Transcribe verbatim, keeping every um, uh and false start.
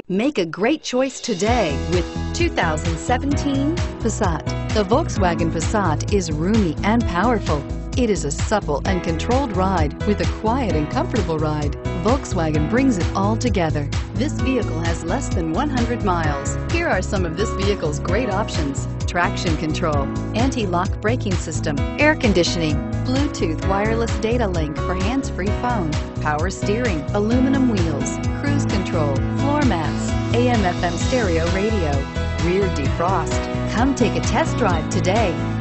Make a great choice today with two thousand seventeen Passat. The Volkswagen Passat is roomy and powerful. It is a supple and controlled ride with a quiet and comfortable ride. Volkswagen brings it all together. This vehicle has less than one hundred miles. Here are some of this vehicle's great options: traction control, anti-lock braking system, air conditioning, Bluetooth wireless data link for hands-free phone, power steering, aluminum wheels, cruise control, floor mats, A M F M stereo radio, rear defrost. Come take a test drive today.